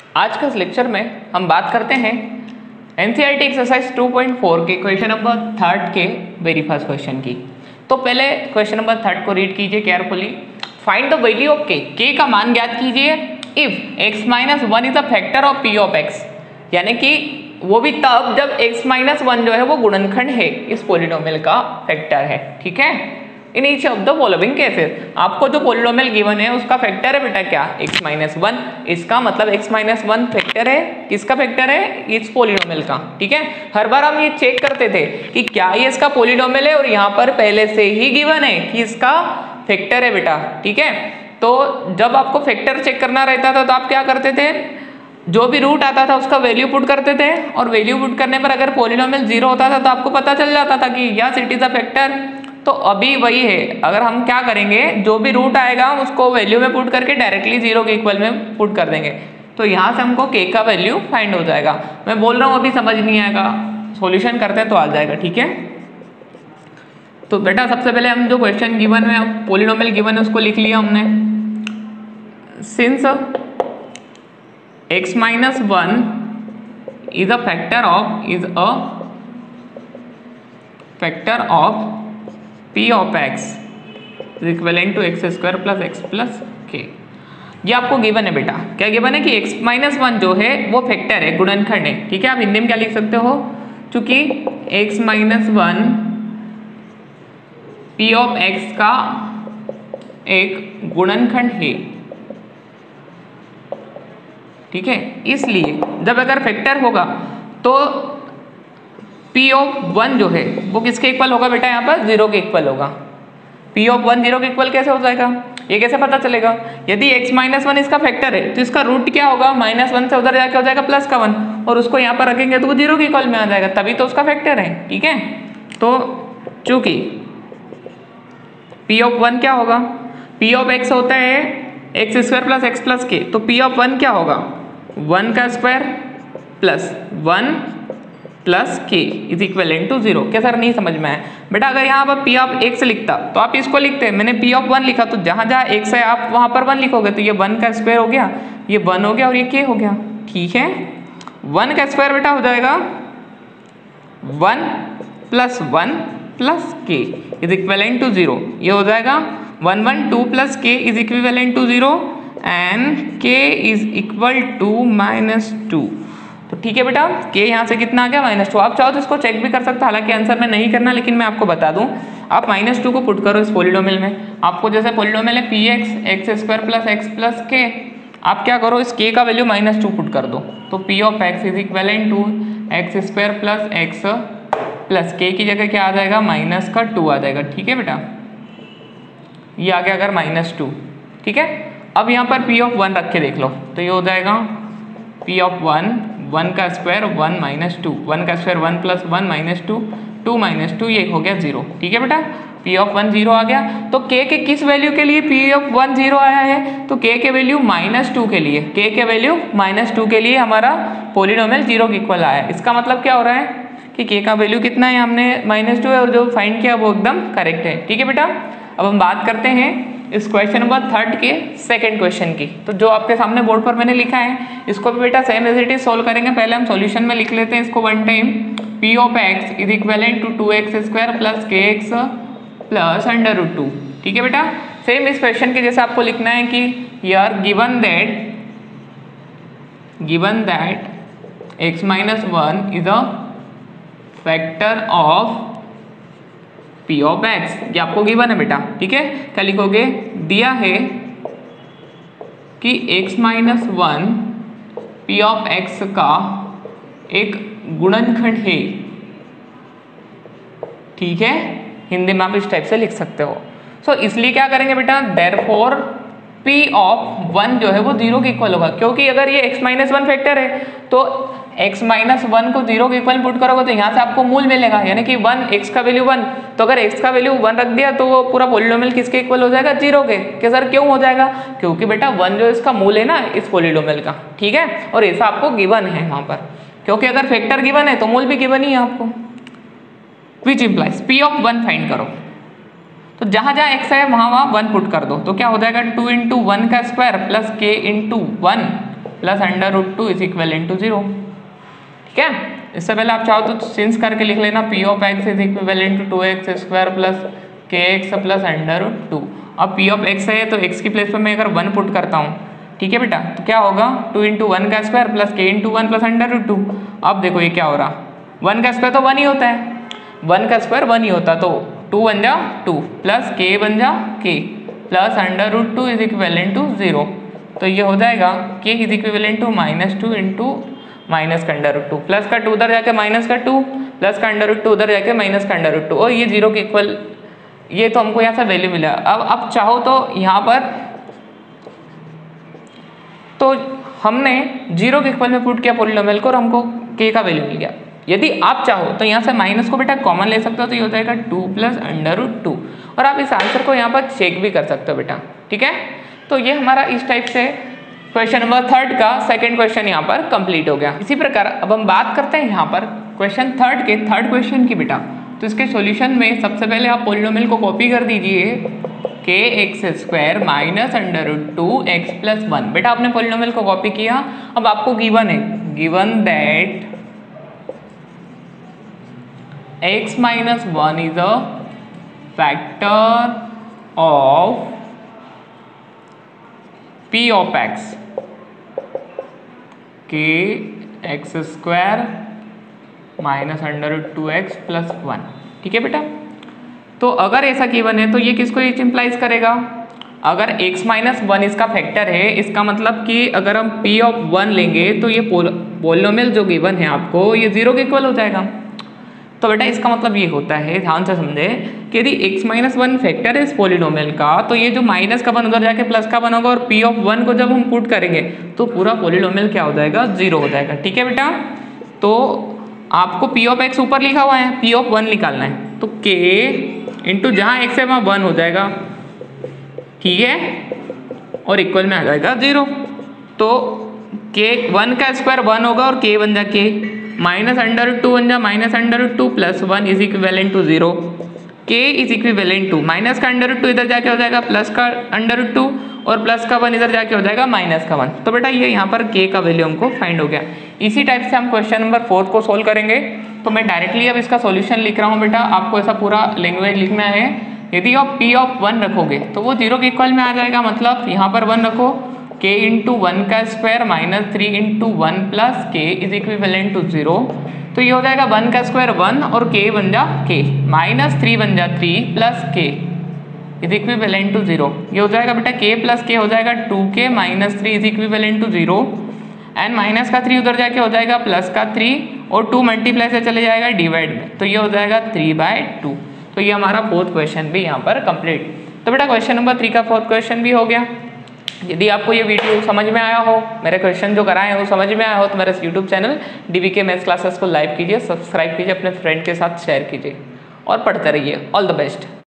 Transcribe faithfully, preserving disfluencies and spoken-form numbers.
आज के इस लेक्चर में हम बात करते हैं NCERT exercise two point four के क्वेश्चन नंबर थर्ड के वेरी फर्स्ट क्वेश्चन की। तो पहले क्वेश्चन नंबर थर्ड को रीड कीजिए carefully. Find the value of K, K का मान ज्ञात कीजिए if x minus one is a factor of p of x, यानी कि वो भी तब जब x माइनस वन जो है वो गुणनखंड है, इस पोलिनोमियल का फैक्टर है। ठीक है, in each of the following cases आपको जो पोलिनोमियल गिवन है उसका फैक्टर है बेटा क्या, x माइनस वन। इसका मतलब x माइनस वन फैक्टर है, किसका फैक्टर है, इस पोलिनोमियल का। ठीक है, हर बार हम ये चेक करते थे कि क्या ये इसका पोलिनोमियल है, और यहाँ पर पहले से ही गिवन है कि इसका फैक्टर है बेटा। ठीक है, तो जब आपको फैक्टर चेक करना रहता था तो आप क्या करते थे, जो भी रूट आता था उसका वैल्यू पुट करते थे, और वैल्यू पुट करने पर अगर पोलिनोमियल जीरो होता था तो आपको पता चल जाता था कि yes it is a factor. तो अभी वही है, अगर हम क्या करेंगे, जो भी रूट आएगा उसको वैल्यू में पुट करके डायरेक्टली जीरो के इक्वल में पुट कर देंगे, तो यहाँ से हमको के का वैल्यू फाइंड हो जाएगा। मैं बोल रहा हूँ अभी समझ नहीं आएगा, सॉल्यूशन करते हैं तो आ जाएगा। ठीक है, तो बेटा सबसे पहले हम जो क्वेश्चन गिवन है, पोलिनोमियल गिवन है, उसको लिख लिया हमने। Since x minus one is a factor of is a factor of p of x is equivalent to x square plus x plus k. ये आपको गिवन है बेटा, क्या गिवन है कि x माइनस वन जो है वो फैक्टर है, गुणनखंड है। ठीक है, आप हिंदी में क्या लिख सकते हो, चूंकि x minus one p of x का एक गुणनखंड है। ठीक है, इसलिए जब अगर फैक्टर होगा तो p ऑफ वन जो है वो किसके इक्वल होगा बेटा, यहाँ पर जीरो के इक्वल होगा। p ऑफ वन जीरो के इक्वल कैसे हो जाएगा, ये कैसे पता चलेगा, यदि x माइनस वन इसका फैक्टर है तो इसका रूट क्या होगा, माइनस वन से उधर जाके हो जाएगा प्लस का वन, और उसको यहाँ पर रखेंगे तो वो जीरो के इक्वल में आ जाएगा, तभी तो उसका फैक्टर है। ठीक है, तो चूंकि p ऑफ वन क्या होगा, p ऑफ x होता है x square plus x plus k, तो p ऑफ वन क्या होगा, वन का square plus one plus k is equal to zero. क्या सर नहीं समझ में आया बेटा, अगर यहाँ पर p ऑफ x लिखता तो आप इसको लिखते, मैंने p ऑफ वन लिखा तो जहाँ जहाँ x है आप वहाँ पर वन लिखोगे, तो ये वन का स्क्वायर हो गया, ये वन हो गया और ये k हो गया। ठीक है, वन का स्क्वायर बेटा हो जाएगा one plus one plus k is equal to zero, ये हो जाएगा one one two plus k is equivalent to zero and k is equal to minus two. तो ठीक है बेटा, के यहाँ से कितना आ गया, माइनस टू। आप चाहो तो इसको चेक भी कर सकते हो, हालांकि आंसर में नहीं करना, लेकिन मैं आपको बता दूं, आप माइनस टू को पुट करो इस पोलिनोमियल में। आपको जैसे पोलिनोमियल है p x x square plus x plus k, आप क्या करो, इस के का वैल्यू माइनस टू पुट कर दो, तो p of x is equal to x square plus x plus k की जगह क्या आ जाएगा, माइनस का टू आ जाएगा। ठीक है बेटा, ये आ गया अगर माइनस टू। ठीक है, अब यहाँ पर p ऑफ वन रख के देख लो, तो ये हो जाएगा p ऑफ वन, वन का square one minus two, one का square one plus one minus two, two minus two, ये हो गया जीरो। ठीक है बेटा, p ऑफ वन जीरो आ गया। तो k के किस वैल्यू के लिए p ऑफ वन जीरो आया है, तो k के वैल्यू माइनस टू के लिए, k के वैल्यू माइनस टू के लिए हमारा पोलिनोमियल जीरो के इक्वल आया है। इसका मतलब क्या हो रहा है कि k का वैल्यू कितना है, हमने माइनस टू है, और जो फाइंड किया वो एकदम करेक्ट है। ठीक है बेटा, अब हम बात करते हैं इस क्वेश्चन नंबर थर्ड के सेकंड क्वेश्चन की। तो जो आपके सामने बोर्ड पर मैंने लिखा है इसको भी बेटा same as it is solve करेंगे। पहले हम सॉल्यूशन में लिख लेते हैं इसको one time, p of x is equivalent to two x square plus k x plus under root two. ठीक है बेटा, सेम इस क्वेश्चन के जैसे आपको लिखना है कि यार given that given that x minus one is a factor of p of x, ये आपको गिवन है बेटा। ठीक है, क्या लिखोगे, दिया है कि x minus one p of x का एक गुणनखंड है। ठीक है, हिंदी में आप इस टाइप से लिख सकते हो। सो so, इसलिए क्या करेंगे बेटा, देयरफॉर p ऑफ वन जो है वो जीरो के इक्वल होगा, क्योंकि अगर ये x माइनस वन फैक्टर है तो x माइनस वन को जीरो के इक्वल पुट करोगे तो यहाँ से आपको मूल मिलेगा, यानी कि वन, x का वैल्यू वन, तो अगर x का वैल्यू वन रख दिया तो वो पूरा पोलिनोमियल किसके इक्वल हो जाएगा, जीरो के। कि सर क्यों हो जाएगा, क्योंकि बेटा वन जो इसका मूल है ना इस पोलिनोमियल का। ठीक है, और ऐसा आपको गिवन है वहाँ पर, क्योंकि अगर फैक्टर गिवन है तो मूल भी गिवन ही है आपको। Which implies p of one find करो, तो जहां जहां x है वहां वहां वन पुट कर दो, तो क्या हो जाएगा, टू इंटू वन का square plus k into one plus under root two is equal in to zero. ठीक है, इससे पहले आप चाहो तो सिंस करके लिख लेना p of x is equal in to two x square plus k x plus under root two. अब पी ऑफ एक्स है तो एक्स की प्लेस पर मैं अगर वन पुट करता हूँ, ठीक है बेटा, तो क्या होगा टू इंटू वन का square plus k into one plus under root two. अब देखो ये क्या हो रहा, वन का स्क्वायर तो वन ही होता है, वन का स्क्वायर वन ही होता, तो टू बन जा टू प्लस के बन जा k plus under root two is equal to zero. तो ये हो जाएगा k is equal to minus two into minus का अंडर रूट टू, प्लस का टू उधर जाके माइनस का टू, प्लस का अंडर रूट टू उधर जाके माइनस का अंडर रूट टू, और ये जीरो के इक्वल, ये तो हमको यहाँ से वैल्यू मिला। अब अब चाहो तो यहाँ पर तो हमने जीरो के इक्वल में पुट किया पॉलिनोमियल को और हमको के का वैल्यू मिल गया। यदि आप चाहो तो यहाँ से माइनस को बेटा कॉमन ले सकते हो, तो ये हो जाएगा two plus under root two, और आप इस आंसर को यहाँ पर चेक भी कर सकते हो बेटा। ठीक है, तो ये हमारा इस टाइप से क्वेश्चन नंबर थर्ड का सेकंड क्वेश्चन यहाँ पर कंप्लीट हो गया। इसी प्रकार अब हम बात करते हैं यहाँ पर क्वेश्चन थर्ड के थर्ड क्वेश्चन की बेटा। तो इसके सॉल्यूशन में सबसे पहले आप पॉलिनोमियल को कॉपी कर दीजिए, k x square minus under root two x plus one. बेटा आपने पॉलिनोमियल को कॉपी किया, अब आपको गिवन है, given that x minus one is a factor of p of x, k x square minus under root two x plus one. ठीक है बेटा, तो अगर ऐसा गिवन है तो ये किसको इंप्लाइज करेगा, अगर x माइनस वन इसका फैक्टर है, इसका मतलब कि अगर हम p ऑफ वन लेंगे तो ये पॉलिनोमियल जो गिवन है आपको ये जीरो के इक्वल हो जाएगा। तो बेटा इसका मतलब ये होता है, ध्यान से समझे, कि यदि x माइनस वन फैक्टर है इस पॉलिनोमियल का, तो ये जो माइनस का वन उधर जाके प्लस का वन होगा, और p ऑफ वन को जब हम पुट करेंगे तो पूरा पॉलिनोमियल क्या हो जाएगा, जीरो हो जाएगा। ठीक है बेटा, तो आपको p ऑफ x ऊपर लिखा हुआ है, p ऑफ वन निकालना है, तो k इंटू जहाँ x है वहाँ वन हो जाएगा। ठीक है, और इक्वल में आ जाएगा जीरो। तो k वन का स्क्वायर वन होगा और k बन जा के माइनस अंडर रूट टू बन जा minus under root two plus one is equivalent to zero. K is equivalent to minus का अंडर रूट टू इधर जाके हो जाएगा प्लस का अंडर रूट टू, और प्लस का वन इधर जाके हो जाएगा माइनस का वन। तो बेटा ये यहाँ पर के का वैल्यू हमको फाइंड हो गया। इसी टाइप से हम क्वेश्चन नंबर फोर्थ को सोल्व करेंगे। तो मैं डायरेक्टली अब इसका सॉल्यूशन लिख रहा हूँ बेटा, आपको ऐसा पूरा लैंग्वेज लिखना है। यदि आप p ऑफ वन रखोगे तो वो जीरो के इक्वल में आ जाएगा, मतलब यहाँ पर वन रखो, k इंटू वन का square minus three into one plus k is equivalent to zero. तो ये हो जाएगा वन का स्क्वायर वन और k बन जा k, माइनस थ्री बन जा three plus k is equivalent to zero. ये हो जाएगा बेटा k प्लस k हो जाएगा two k minus three is equivalent to zero, and minus का थ्री उधर जाके हो जाएगा प्लस का थ्री, और टू मल्टीप्लाई से चले जाएगा डिवाइड में, तो ये हो जाएगा थ्री बाय टू। तो ये हमारा फोर्थ क्वेश्चन भी यहाँ पर कंप्लीट। तो बेटा क्वेश्चन नंबर थ्री का फोर्थ क्वेश्चन भी हो गया। यदि आपको ये वीडियो समझ में आया हो, मेरे क्वेश्चन जो कराए हैं वो समझ में आया हो, तो मेरे YouTube channel DBK maths classes को लाइक कीजिए, सब्सक्राइब कीजिए, अपने फ्रेंड के साथ शेयर कीजिए और पढ़ते रहिए। All the best.